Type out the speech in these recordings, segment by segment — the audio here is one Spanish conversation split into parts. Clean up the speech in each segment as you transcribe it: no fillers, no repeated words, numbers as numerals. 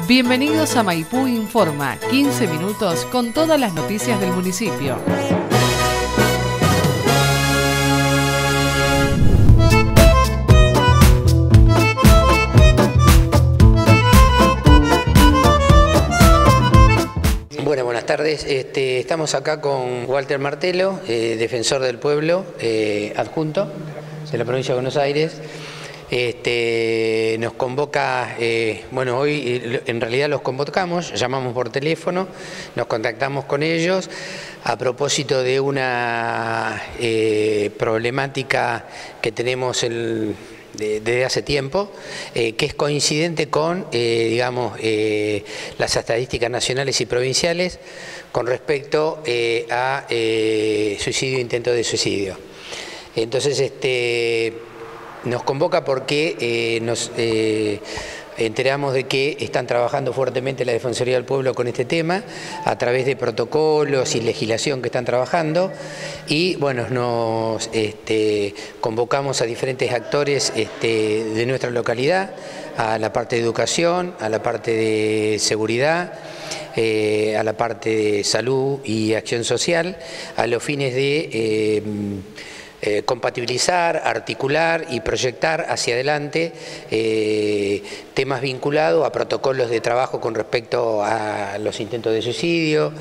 Bienvenidos a Maipú Informa, 15 minutos con todas las noticias del municipio. Bueno, buenas tardes. Estamos acá con Walter Martelo, defensor del pueblo, adjunto de la provincia de Buenos Aires. Nos convoca, bueno, hoy en realidad los convocamos, llamamos por teléfono, nos contactamos con ellos a propósito de una problemática que tenemos desde hace tiempo, que es coincidente con, digamos, las estadísticas nacionales y provinciales con respecto a suicidio e intento de suicidio. Entonces, nos convoca porque nos enteramos de que están trabajando fuertemente la Defensoría del Pueblo con este tema, a través de protocolos y legislación que están trabajando, y bueno, nos convocamos a diferentes actores de nuestra localidad, a la parte de educación, a la parte de seguridad, a la parte de salud y acción social, a los fines de compatibilizar, articular y proyectar hacia adelante temas vinculados a protocolos de trabajo con respecto a los intentos de suicidio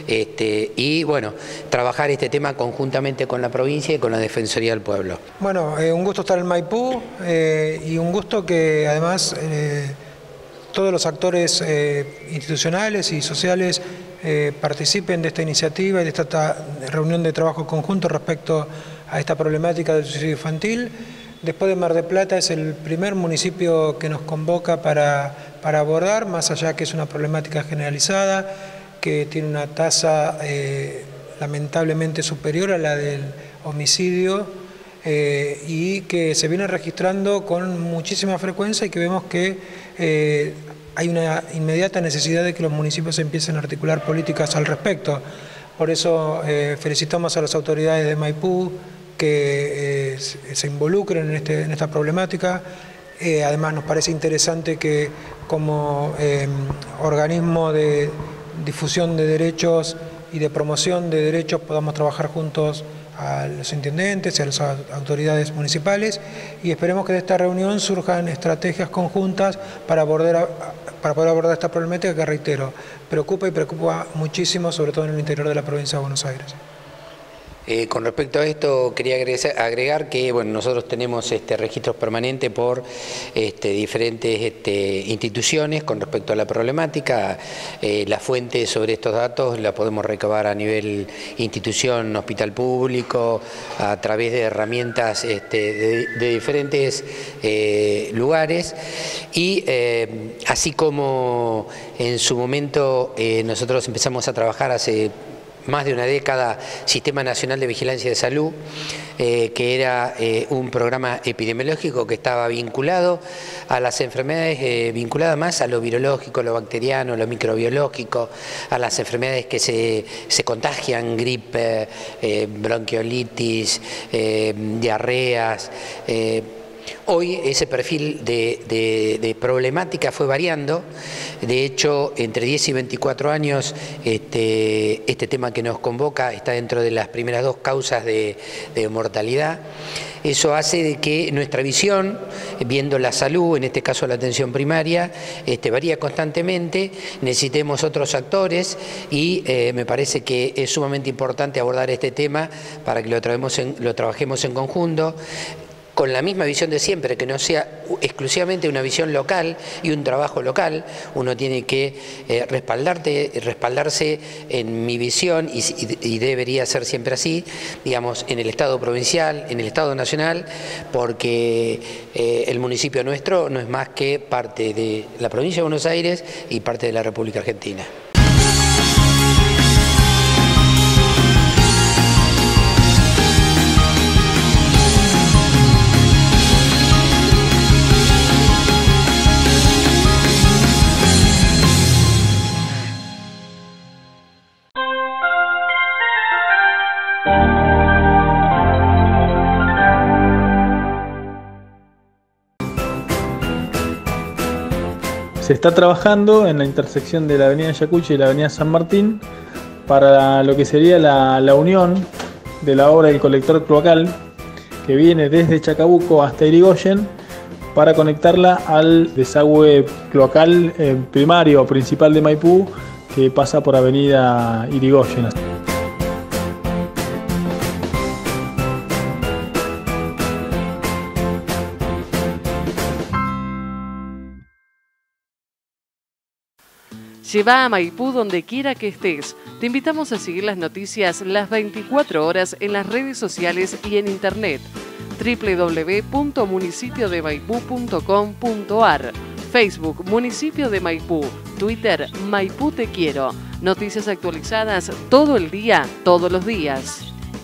y bueno, trabajar este tema conjuntamente con la provincia y con la Defensoría del Pueblo. Bueno, un gusto estar en Maipú y un gusto que además todos los actores institucionales y sociales participen de esta iniciativa y de esta reunión de trabajo conjunto respecto a esta problemática del suicidio infantil. Después de Mar del Plata es el primer municipio que nos convoca para abordar, más allá que es una problemática generalizada, que tiene una tasa lamentablemente superior a la del homicidio y que se viene registrando con muchísima frecuencia y que vemos que hay una inmediata necesidad de que los municipios empiecen a articular políticas al respecto. Por eso felicitamos a las autoridades de Maipú que se involucren en esta problemática. Además nos parece interesante que como organismo de difusión de derechos y de promoción de derechos podamos trabajar juntos a los intendentes y a las autoridades municipales, y esperemos que de esta reunión surjan estrategias conjuntas para poder abordar esta problemática que, reitero, preocupa muchísimo, sobre todo en el interior de la provincia de Buenos Aires. Con respecto a esto, quería agregar que bueno, nosotros tenemos registros permanentes por diferentes instituciones con respecto a la problemática. La fuente sobre estos datos la podemos recabar a nivel institución, hospital público, a través de herramientas de diferentes lugares, y así como en su momento nosotros empezamos a trabajar hace más de una década, Sistema Nacional de Vigilancia de Salud, que era un programa epidemiológico que estaba vinculado a las enfermedades vinculadas más a lo virológico, lo bacteriano, lo microbiológico, a las enfermedades que se contagian, gripe, bronquiolitis, diarreas. Hoy ese perfil de problemática fue variando. De hecho, entre 10 y 24 años, este tema que nos convoca está dentro de las primeras dos causas de mortalidad. Eso hace de que nuestra visión, viendo la salud, en este caso la atención primaria, varía constantemente, necesitemos otros actores y me parece que es sumamente importante abordar este tema para que lo trabajemos en conjunto, con la misma visión de siempre, que no sea exclusivamente una visión local y un trabajo local. Uno tiene que respaldarse en mi visión y debería ser siempre así, digamos, en el Estado provincial, en el Estado nacional, porque el municipio nuestro no es más que parte de la provincia de Buenos Aires y parte de la República Argentina. Se está trabajando en la intersección de la avenida Yacuche y la avenida San Martín para lo que sería la unión de la obra del colector cloacal que viene desde Chacabuco hasta Irigoyen para conectarla al desagüe cloacal primario o principal de Maipú que pasa por avenida Irigoyen. Lleva a Maipú donde quiera que estés. Te invitamos a seguir las noticias las 24 horas en las redes sociales y en internet. www.municipiodemaipú.com.ar, Facebook Municipio de Maipú, Twitter Maipú Te Quiero. Noticias actualizadas todo el día, todos los días.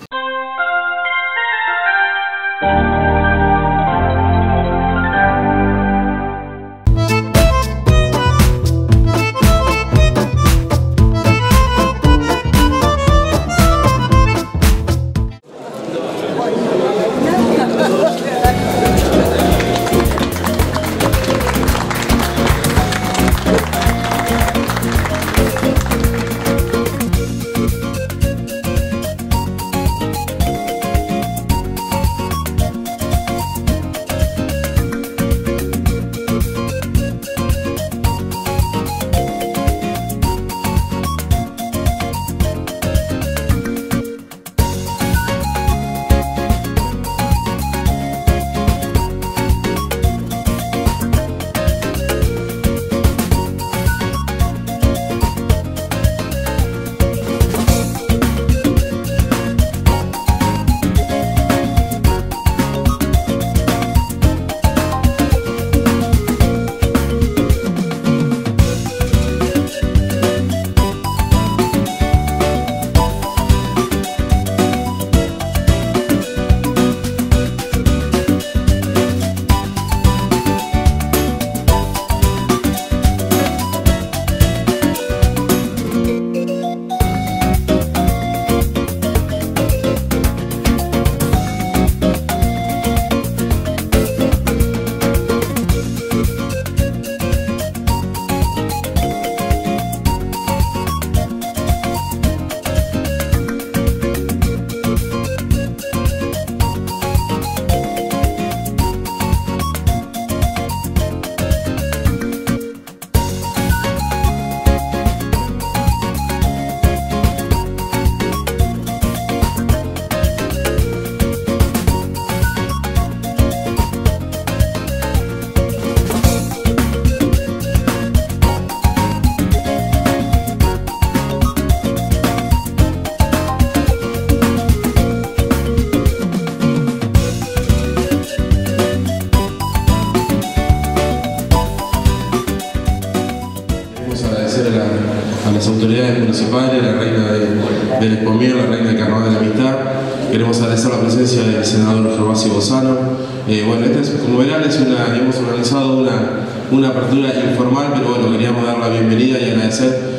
a las autoridades municipales, la reina del Espomier, la reina del Carnaval de la Amistad. Queremos agradecer la presencia del senador Gervasio Bozano. Bueno, como verán, hemos organizado una apertura informal, pero bueno, queríamos dar la bienvenida y agradecer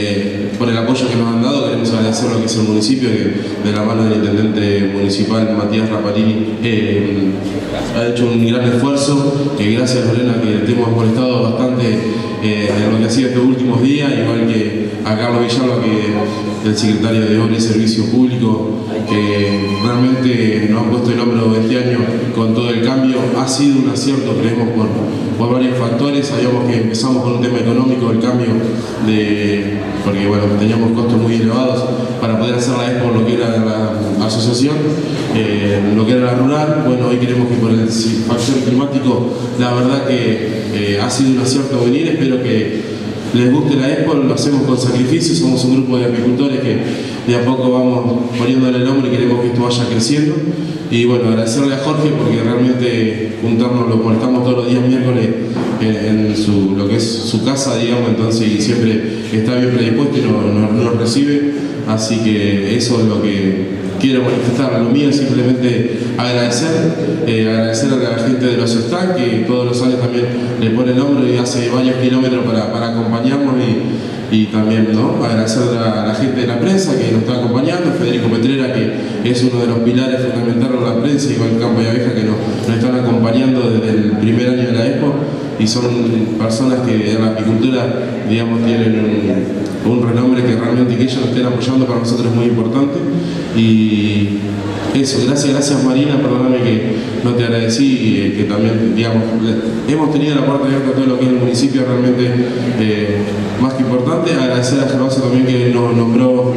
por el apoyo que nos han dado. Queremos agradecer lo que es el municipio, que de la mano del intendente municipal Matías Raparini ha hecho un gran esfuerzo. Gracias, Lorena, que te hemos molestado bastante en lo que ha sido estos últimos días, igual que a Carlos Villalba, que el secretario de Obras y Servicios Públicos, que realmente nos ha puesto el hombro este año con todo el cambio. Ha sido un acierto, creemos, por varios factores. Sabíamos que empezamos con un tema económico, el cambio porque bueno, teníamos costos muy elevados para poder hacer la expo, lo que era la asociación, lo que era la rural. Bueno, hoy queremos que por el factor climático, la verdad que ha sido un acierto venir. Espero que les guste la expo, lo hacemos con sacrificio. Somos un grupo de apicultores que de a poco vamos poniéndole el nombre y queremos que esto vaya creciendo. Y bueno, agradecerle a Jorge, porque realmente juntarnos, lo molestamos todos los días miércoles en lo que es su casa, digamos, entonces, y siempre está bien predispuesto y nos recibe. Así que eso es lo que quiero manifestar. Lo mío es simplemente agradecer a la gente de los stands, que todos los años también le pone el hombro y hace varios kilómetros para acompañarnos y también, ¿no?, agradecer a la gente de la prensa que nos está acompañando, Federico Petrera, que es uno de los pilares fundamentales de la prensa, y Iván Campo y Abeja, que nos están acompañando desde el primer año de la Expo, y son personas que en la apicultura, digamos, tienen un renombre que realmente que ellos nos estén apoyando para nosotros es muy importante. Y eso, gracias Marina, perdóname que no te agradecí, que también, digamos, hemos tenido la puerta abierta a todo lo que es el municipio, realmente más que importante. Agradecer a Gervasio también, que nos nombró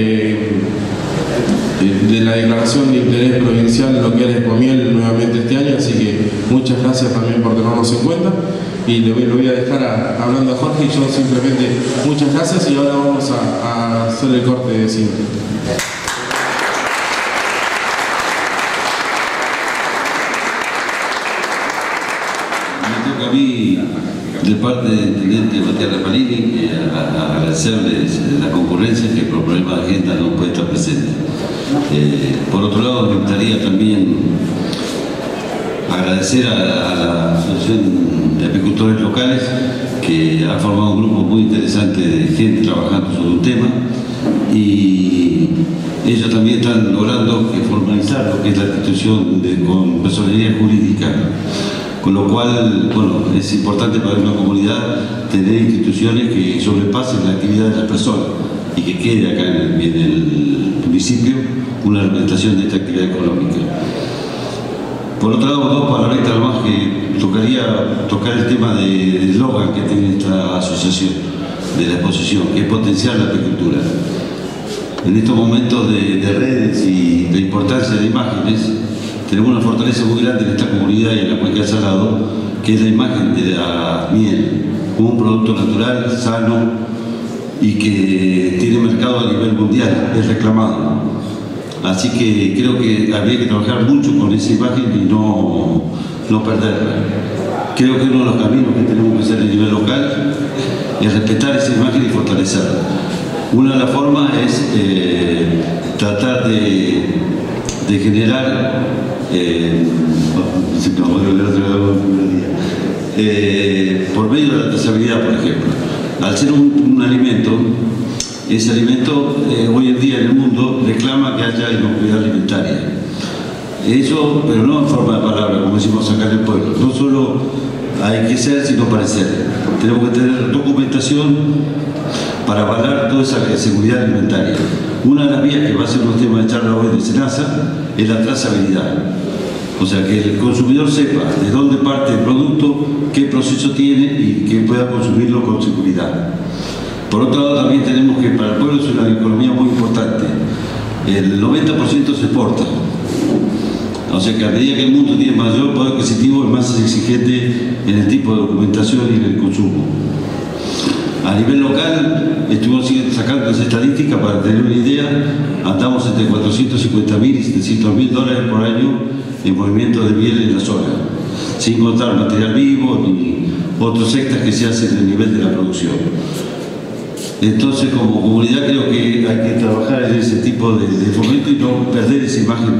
de la declaración de interés provincial lo que es Espomiel nuevamente este año, así que muchas gracias también por tenernos en cuenta. Y lo voy a dejar hablando a Jorge, y yo simplemente muchas gracias, y ahora vamos a hacer el corte de cine. Me toca a mí, de parte del intendente Matías Reparini, agradecerles la concurrencia, que por problemas de agenda no puede estar presente. Por otro lado, me gustaría también agradecer a la Asociación de Apicultores Locales, que ha formado un grupo muy interesante de gente trabajando sobre un tema, y ellos también están logrando formalizar lo que es la institución con personería jurídica, con lo cual, bueno, es importante para una comunidad tener instituciones que sobrepasen la actividad de las personas y que quede acá en el municipio una representación de esta actividad económica. Por otro lado, dos palabritas más, que tocaría tocar el tema del eslogan que tiene esta asociación de la exposición, que es potenciar la apicultura. En estos momentos de redes y de importancia de imágenes, tenemos una fortaleza muy grande en esta comunidad y en la cuenca del Salado, que es la imagen de la miel como un producto natural, sano y que tiene mercado a nivel mundial, es reclamado. Así que creo que habría que trabajar mucho con esa imagen y no perderla. Creo que uno de los caminos que tenemos que hacer a nivel local es respetar esa imagen y fortalecerla. Una de las formas es tratar de generar por medio de la trazabilidad, por ejemplo. Al ser un alimento, ese alimento hoy en día en el mundo reclama que haya inocuidad alimentaria. Eso, pero no en forma de palabra, como decimos acá en el pueblo. No solo hay que ser, sino parecer. Tenemos que tener documentación para avalar toda esa seguridad alimentaria. Una de las vías, que va a ser un tema de charla hoy de SENASA, es la trazabilidad. O sea, que el consumidor sepa de dónde parte el producto, qué proceso tiene y que pueda consumirlo con seguridad. Por otro lado, también tenemos que para el pueblo es una economía muy importante. El 90% se exporta. O sea que a medida que el mundo tiene mayor poder adquisitivo, es más exigente en el tipo de documentación y en el consumo. A nivel local, estuvimos sacando las estadísticas para tener una idea, andamos entre 450.000 y 700.000 dólares por año en movimiento de miel en la zona, sin contar material vivo ni otros extras que se hacen en el nivel de la producción. Entonces, como comunidad, creo que hay que trabajar en ese tipo de fomento y no perder esa imagen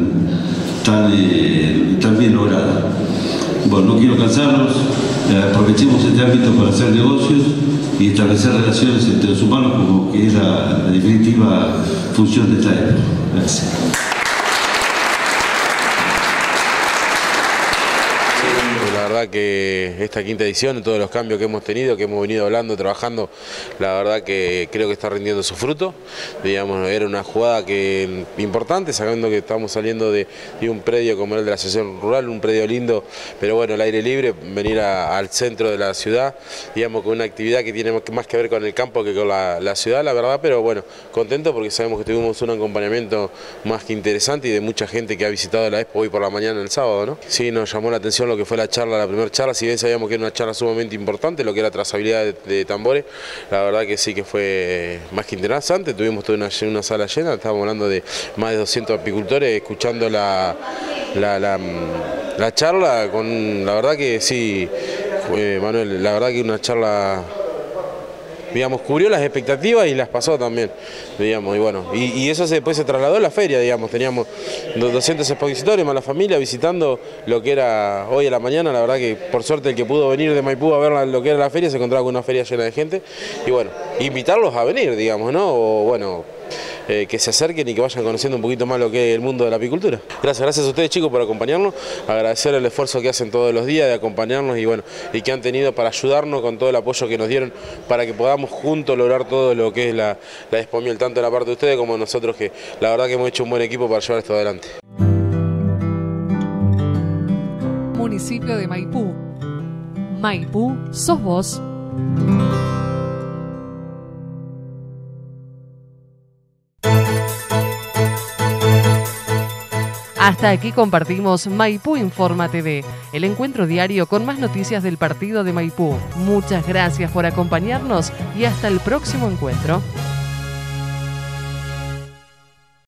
tan bien lograda. Bueno, no quiero cansarlos, aprovechemos este ámbito para hacer negocios y establecer relaciones entre los humanos, como que es la definitiva función de esta época. Gracias. La verdad que esta quinta edición, todos los cambios que hemos tenido, que hemos venido hablando, trabajando, la verdad que creo que está rindiendo su fruto. Digamos, era una jugada importante, sabiendo que estamos saliendo de un predio como el de la Asociación Rural, un predio lindo, pero bueno, el aire libre, venir al centro de la ciudad, digamos, con una actividad que tiene más que ver con el campo que con la ciudad, la verdad, pero bueno, contento porque sabemos que tuvimos un acompañamiento más que interesante y de mucha gente que ha visitado la Expo hoy por la mañana el sábado, ¿no? Sí, nos llamó la atención lo que fue la primera charla, si bien sabíamos que era una charla sumamente importante, lo que era trazabilidad de tambores, la verdad que sí que fue más que interesante. Tuvimos toda una sala llena, estábamos hablando de más de 200 apicultores escuchando la charla, la verdad que sí, Manuel, la verdad que una charla digamos, cubrió las expectativas y las pasó también, digamos, y bueno, y eso después se trasladó a la feria, digamos, teníamos 200 expositores más la familia visitando lo que era hoy a la mañana. La verdad que por suerte el que pudo venir de Maipú a ver lo que era la feria se encontraba con una feria llena de gente, y bueno, invitarlos a venir, digamos, ¿no? O bueno, que se acerquen y que vayan conociendo un poquito más lo que es el mundo de la apicultura. Gracias a ustedes, chicos, por acompañarnos, agradecer el esfuerzo que hacen todos los días de acompañarnos y bueno, y que han tenido para ayudarnos con todo el apoyo que nos dieron para que podamos juntos lograr todo lo que es la Expo Miel, tanto de la parte de ustedes como nosotros, que la verdad que hemos hecho un buen equipo para llevar esto adelante. Municipio de Maipú. Maipú, sos vos. Hasta aquí compartimos Maipú Informa TV, el encuentro diario con más noticias del partido de Maipú. Muchas gracias por acompañarnos y hasta el próximo encuentro.